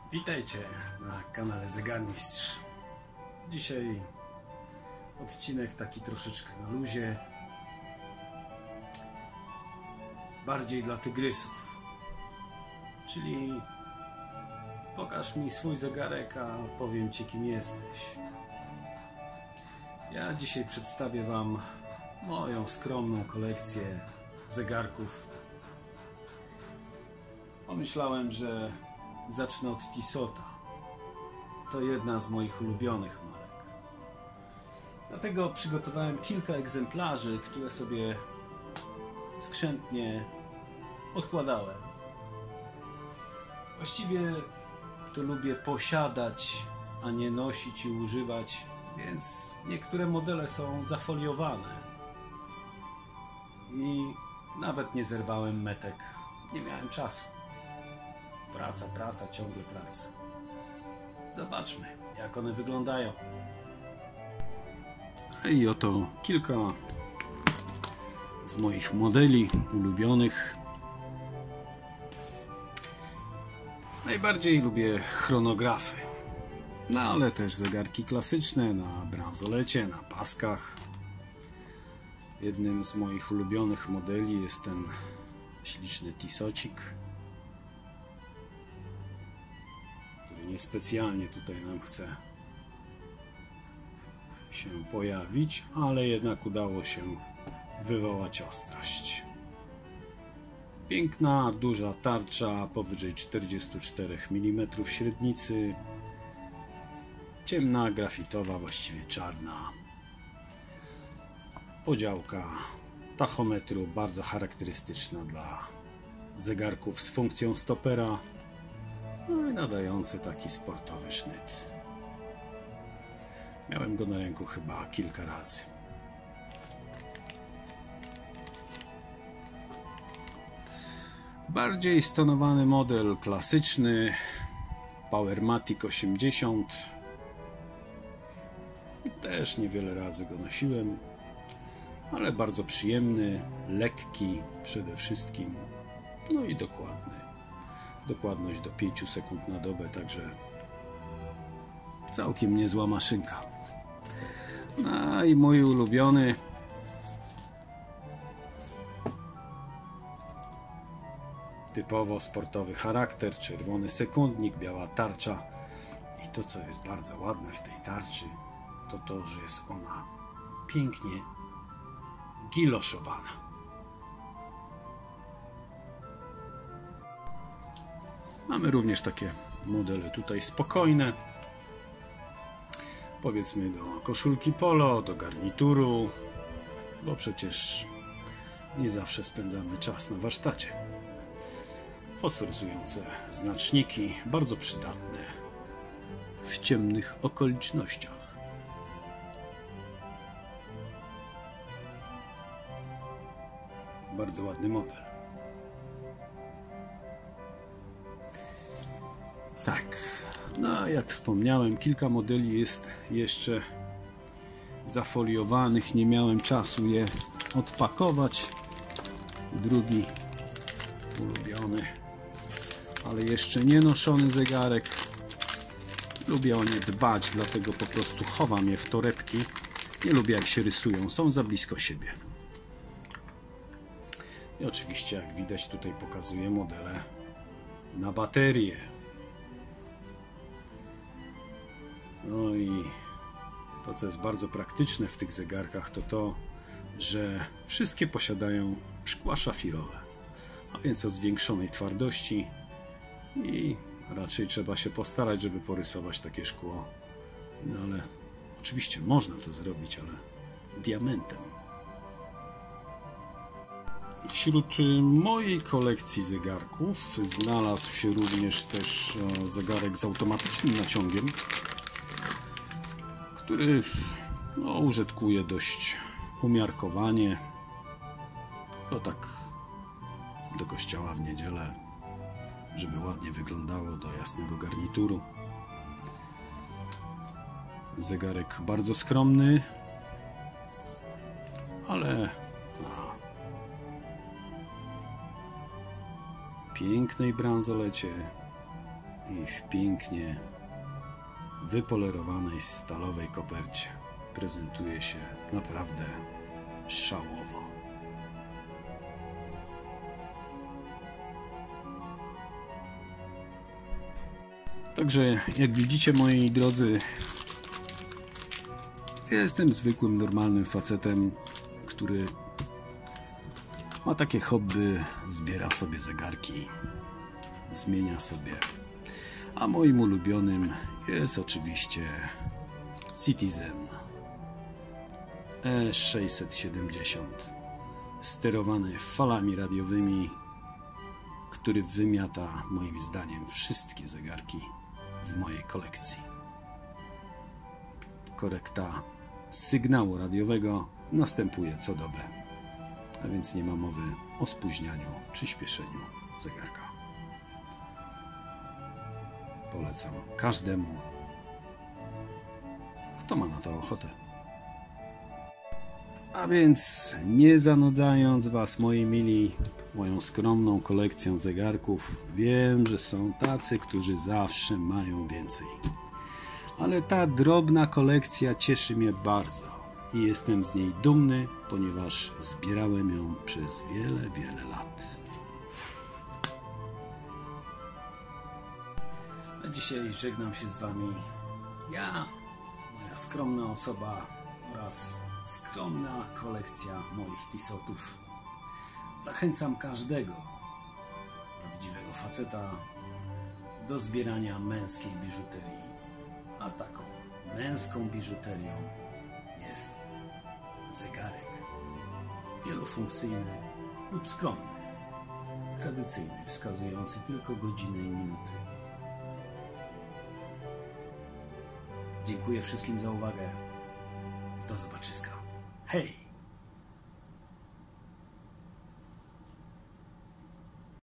Witajcie na kanale Zegarmistrz. Dzisiaj odcinek taki troszeczkę na luzie, bardziej dla tygrysów, czyli pokaż mi swój zegarek, a powiem Ci, kim jesteś. Ja dzisiaj przedstawię Wam moją skromną kolekcję zegarków. Pomyślałem, że zacznę od Tissota. To jedna z moich ulubionych marek. Dlatego przygotowałem kilka egzemplarzy, które sobie skrzętnie odkładałem. Właściwie to lubię posiadać, a nie nosić i używać, więc niektóre modele są zafoliowane. I nawet nie zerwałem metek. Nie miałem czasu. Praca, ciągle praca. Zobaczmy, jak one wyglądają. I oto kilka z moich modeli ulubionych. Najbardziej lubię chronografy, no ale też zegarki klasyczne na bransolecie, na paskach. Jednym z moich ulubionych modeli jest ten śliczny Tissocik, niespecjalnie tutaj nam chce się pojawić, ale jednak udało się wywołać ostrość. Piękna, duża tarcza powyżej 44 mm średnicy, ciemna, grafitowa, właściwie czarna podziałka tachometru, bardzo charakterystyczna dla zegarków z funkcją stopera. No i nadający taki sportowy sznyt. Miałem go na ręku chyba kilka razy. Bardziej stonowany model klasyczny Powermatic 80. Też niewiele razy go nosiłem, ale bardzo przyjemny, lekki przede wszystkim, no i dokładny. Dokładność do 5 sekund na dobę, także całkiem niezła maszynka. No i mój ulubiony typowo sportowy charakter, czerwony sekundnik, biała tarcza. I to, co jest bardzo ładne w tej tarczy, to to, że jest ona pięknie giloszowana. Mamy również takie modele tutaj spokojne, powiedzmy do koszulki polo, do garnituru, bo przecież nie zawsze spędzamy czas na warsztacie. Fosforyzujące znaczniki, bardzo przydatne w ciemnych okolicznościach. Bardzo ładny model. Tak, no jak wspomniałem, kilka modeli jest jeszcze zafoliowanych, nie miałem czasu je odpakować. Drugi ulubiony, ale jeszcze nie noszony zegarek. Lubię o nie dbać, dlatego po prostu chowam je w torebki. Nie lubię, jak się rysują, są za blisko siebie. I oczywiście, jak widać, tutaj pokazuję modele na baterię. No i to, co jest bardzo praktyczne w tych zegarkach, to to, że wszystkie posiadają szkła szafirowe, a więc o zwiększonej twardości i raczej trzeba się postarać, żeby porysować takie szkło. No ale oczywiście można to zrobić, ale diamentem. Wśród mojej kolekcji zegarków znalazł się również też zegarek z automatycznym naciągiem, który użytkuję dość umiarkowanie. To tak do kościoła w niedzielę, żeby ładnie wyglądało, do jasnego garnituru. Zegarek bardzo skromny, ale pięknej bransolecie i w pięknie wypolerowanej stalowej kopercie prezentuje się naprawdę szałowo. Także jak widzicie, moi drodzy, jestem zwykłym, normalnym facetem, który ma takie hobby, zbiera sobie zegarki, zmienia sobie. A moim ulubionym jest oczywiście Citizen E670, sterowany falami radiowymi, który wymiata moim zdaniem wszystkie zegarki w mojej kolekcji. Korekta sygnału radiowego następuje co dobę, a więc nie ma mowy o spóźnianiu czy śpieszeniu zegarka. Polecam każdemu, kto ma na to ochotę. A więc nie zanudzając Was, moi mili, moją skromną kolekcją zegarków, wiem, że są tacy, którzy zawsze mają więcej. Ale ta drobna kolekcja cieszy mnie bardzo i jestem z niej dumny, ponieważ zbierałem ją przez wiele, wiele lat. A dzisiaj żegnam się z Wami ja, moja skromna osoba oraz skromna kolekcja moich Tissotów. Zachęcam każdego prawdziwego faceta do zbierania męskiej biżuterii. A taką męską biżuterią jest zegarek wielofunkcyjny lub skromny, tradycyjny, wskazujący tylko godziny i minuty. Dziękuję wszystkim za uwagę. Do zobaczyska. Hej!